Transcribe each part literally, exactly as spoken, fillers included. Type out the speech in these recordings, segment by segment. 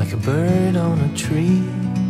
like a bird on a tree.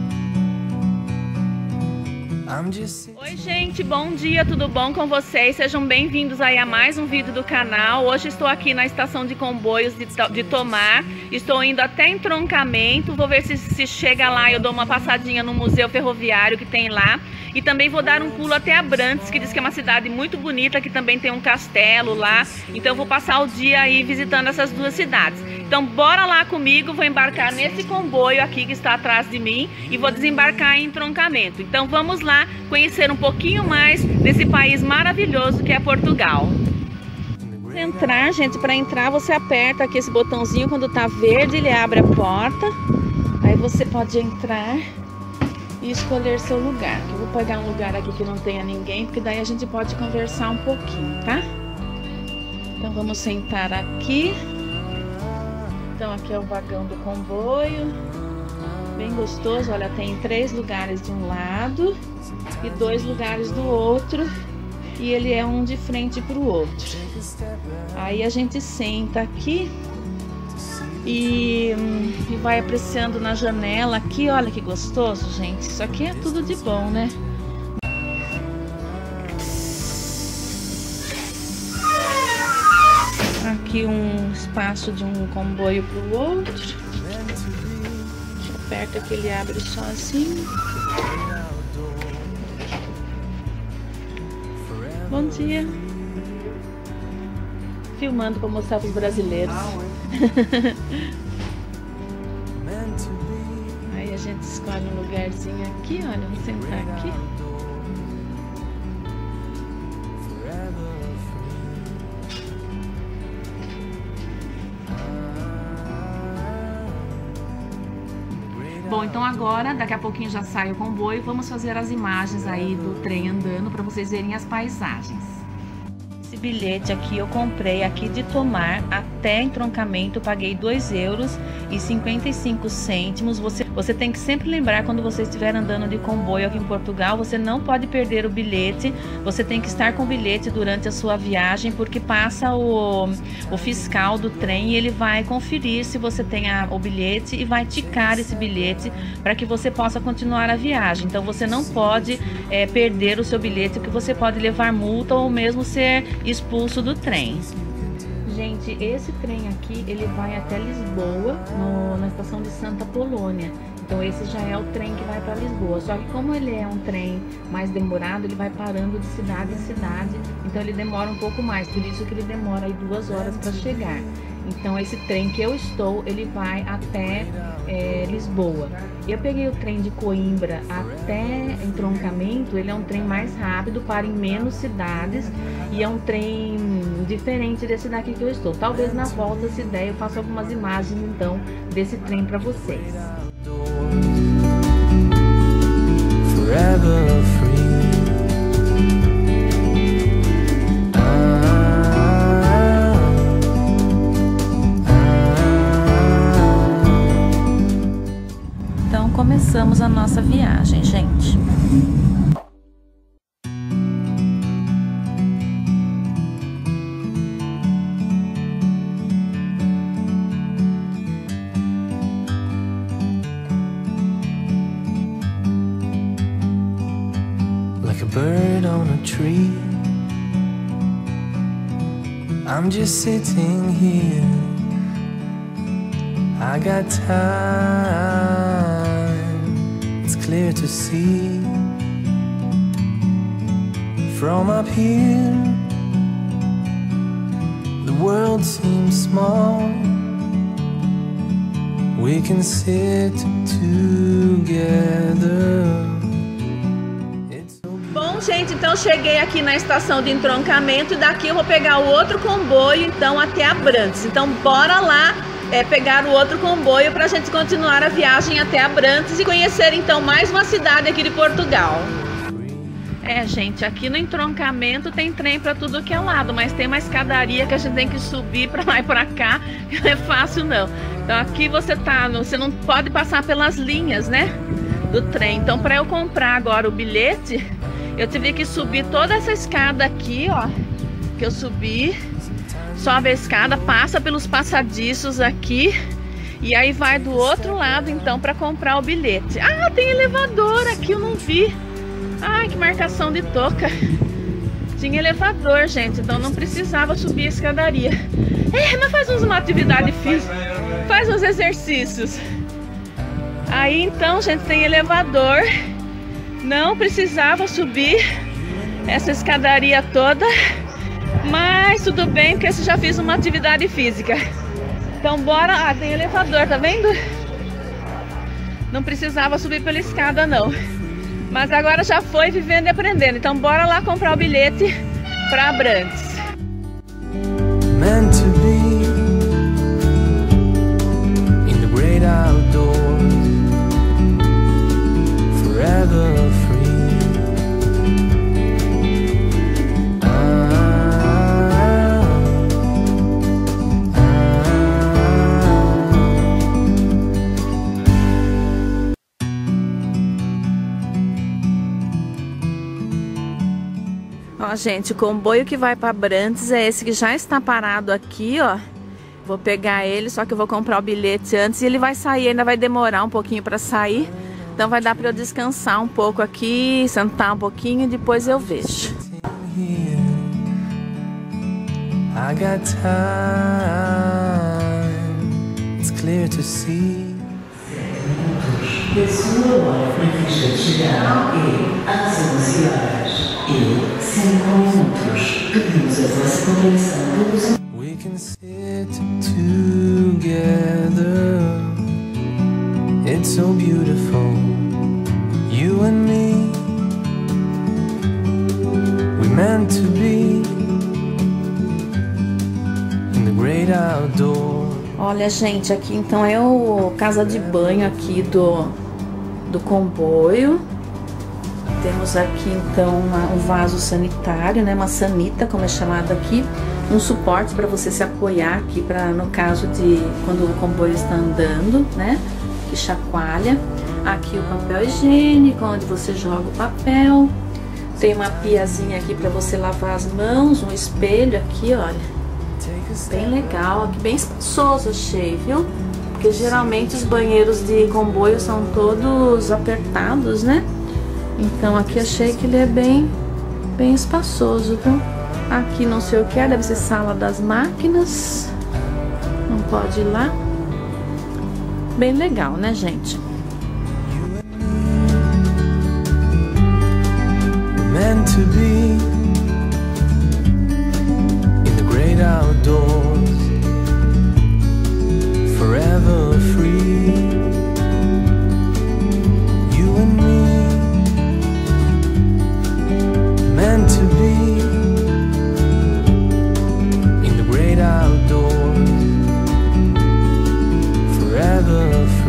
Oi gente, bom dia, tudo bom com vocês? Sejam bem-vindos aí a mais um vídeo do canal. Hoje estou aqui na estação de comboios de, de Tomar. Estou indo até Entroncamento. Vou ver se, se chega lá eu dou uma passadinha no museu ferroviário que tem lá. E também vou dar um pulo até Abrantes, que diz que é uma cidade muito bonita, que também tem um castelo lá. Então eu vou passar o dia aí visitando essas duas cidades. Então bora lá comigo, vou embarcar nesse comboio aqui que está atrás de mim e vou desembarcar em Entroncamento. Então vamos lá conhecer um pouquinho mais desse país maravilhoso que é Portugal. Para entrar, gente, para entrar você aperta aqui esse botãozinho, quando tá verde ele abre a porta. Aí você pode entrar e escolher seu lugar. Eu vou pegar um lugar aqui que não tenha ninguém, porque daí a gente pode conversar um pouquinho, tá? Então vamos sentar aqui. Então aqui é o vagão do comboio, bem gostoso. Olha, tem três lugares de um lado e dois lugares do outro, e ele é um de frente para o outro. Aí a gente senta aqui e, e vai apreciando na janela aqui. Olha que gostoso, gente. Isso aqui é tudo de bom, né? Aqui um espaço de um comboio para o outro. Aperta que ele abre sozinho. Bom dia. Filmando para mostrar para os brasileiros. Aí a gente escolhe um lugarzinho aqui, olha, vou sentar aqui. Bom, então agora, daqui a pouquinho já sai o comboio, vamos fazer as imagens aí do trem andando para vocês verem as paisagens. Esse bilhete aqui eu comprei aqui de Tomar até Entroncamento, paguei dois euros e cinquenta e cinco cêntimos. Você, você tem que sempre lembrar, quando você estiver andando de comboio aqui em Portugal, você não pode perder o bilhete. Você tem que estar com o bilhete durante a sua viagem, porque passa o, o fiscal do trem e ele vai conferir se você tem a, o bilhete e vai ticar esse bilhete para que você possa continuar a viagem. Então você não pode é, perder o seu bilhete, porque você pode levar multa ou mesmo ser expulso do trem. Gente, esse trem aqui, ele vai até Lisboa, no, na estação de Santa Polônia. Então esse já é o trem que vai para Lisboa. Só que como ele é um trem mais demorado, ele vai parando de cidade em cidade. Então ele demora um pouco mais, por isso que ele demora aí duas horas para chegar. Então esse trem que eu estou, ele vai até é, Lisboa. Eu peguei o trem de Coimbra até Entroncamento. Ele é um trem mais rápido, para em menos cidades, e é um trem diferente desse daqui que eu estou. Talvez na volta, se der, eu faço algumas imagens então desse trem para vocês. Forever free. Então começamos a nossa viagem, gente. Like a bird on a tree, I'm just sitting here. I got time, it's clear to see. From up here, the world seems small. We can sit together. Bom, gente, então cheguei aqui na estação de Entroncamento e daqui eu vou pegar o outro comboio, então, até Abrantes. Então, bora lá é, pegar o outro comboio para a gente continuar a viagem até Abrantes e conhecer, então, mais uma cidade aqui de Portugal. É, gente, aqui no Entroncamento tem trem para tudo que é lado, mas tem uma escadaria que a gente tem que subir para lá e para cá, que não é fácil não. Então aqui você tá, no, você não pode passar pelas linhas, né, do trem. Então para eu comprar agora o bilhete, eu tive que subir toda essa escada aqui, ó, que eu subi, sobe a escada, passa pelos passadiços aqui E aí vai do outro lado então para comprar o bilhete. Ah, tem elevador aqui, eu não vi. Ai, que marcação de toca. Tinha elevador, gente, então não precisava subir a escadaria. É, mas faz uma atividade física, faz uns exercícios. Aí então, gente, tem elevador. Não precisava subir essa escadaria toda, mas tudo bem, porque eu já fiz uma atividade física. Então bora. Ah, tem elevador, tá vendo? Não precisava subir pela escada não. Mas agora já foi vivendo e aprendendo. Então bora lá comprar o bilhete para Abrantes. Meant to be in the great outdoors, forever free. Ó, gente, o comboio que vai para Abrantes é esse que já está parado aqui, ó. Vou pegar ele, só que eu vou comprar o bilhete antes e ele vai sair, ainda vai demorar um pouquinho para sair. Então vai dar para eu descansar um pouco aqui, sentar um pouquinho e depois eu vejo. I got time, it's clear to see. Pessoa hora prevista de chegar é às onze horas e cinco minutos. Pedimos a vossa compreensão pelos... We can sit together, it's so beautiful, you and me. We meant to be in the great outdoors. Olha, gente, aqui então é o casa de banho aqui do, do comboio. Temos aqui então uma, um vaso sanitário, né, uma sanita, como é chamado aqui, um suporte para você se apoiar aqui para no caso de quando o comboio está andando, né, que chacoalha. Aqui o papel higiênico, onde você joga o papel. Tem uma piazinha aqui para você lavar as mãos, um espelho aqui, olha. Bem legal, aqui bem espaçoso achei, viu? Porque geralmente os banheiros de comboio são todos apertados, né? Então aqui achei que ele é bem, bem espaçoso, viu? Aqui não sei o que é, deve ser sala das máquinas. Não pode ir lá. Bem legal, né, gente? Meant to be in the great outdoors, forever free. You and me, meant to be in the great outdoors, forever free.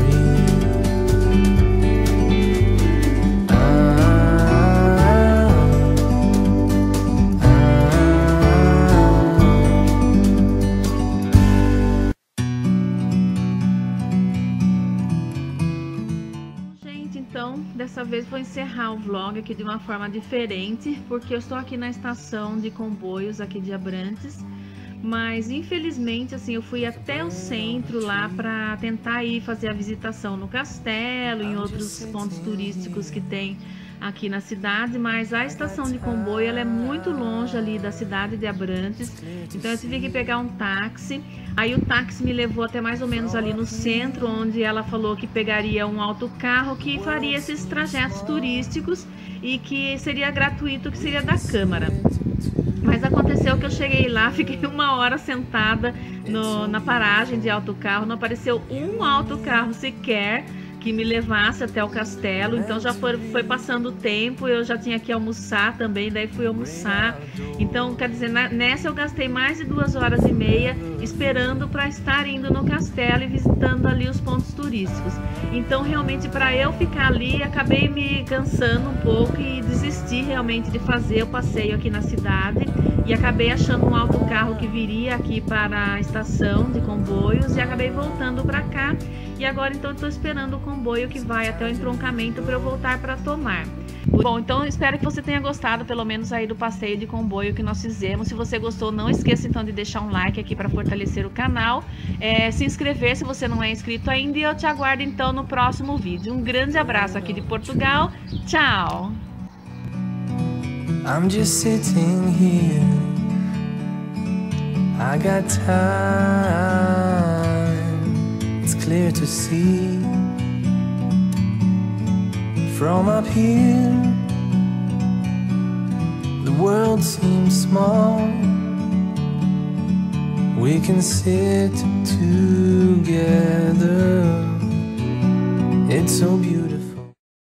Dessa vez vou encerrar o vlog aqui de uma forma diferente, porque eu estou aqui na estação de comboios aqui de Abrantes, mas infelizmente assim eu fui até o centro lá para tentar ir fazer a visitação no castelo, em outros pontos turísticos que tem aqui na cidade, mas a estação de comboio ela é muito longe ali da cidade de Abrantes, então eu tive que pegar um táxi. Aí o táxi me levou até mais ou menos ali no centro, onde ela falou que pegaria um autocarro que faria esses trajetos turísticos e que seria gratuito, que seria da Câmara. Mas aconteceu que eu cheguei lá, fiquei uma hora sentada no, na paragem de autocarro, não apareceu um autocarro sequer que me levasse até o castelo, então já foi, foi passando o tempo, eu já tinha que almoçar também, daí fui almoçar. Então, quer dizer, na, nessa eu gastei mais de duas horas e meia esperando para estar indo no castelo e visitando ali os pontos turísticos. Então, realmente, para eu ficar ali, acabei me cansando um pouco e desisti realmente de fazer o passeio aqui na cidade e acabei achando um autocarro que viria aqui para a estação de comboios e acabei voltando para cá. E agora então estou esperando o comboio que vai até o entroncamento para eu voltar para Tomar. Bom, então espero que você tenha gostado pelo menos aí do passeio de comboio que nós fizemos. Se você gostou, não esqueça então de deixar um like aqui para fortalecer o canal, é, se inscrever se você não é inscrito ainda, e eu te aguardo então no próximo vídeo. Um grande abraço aqui de Portugal, tchau! I'm just sitting here, I got time, it's clear to see. From up here, the world seems small. We can sit together, it's so beautiful.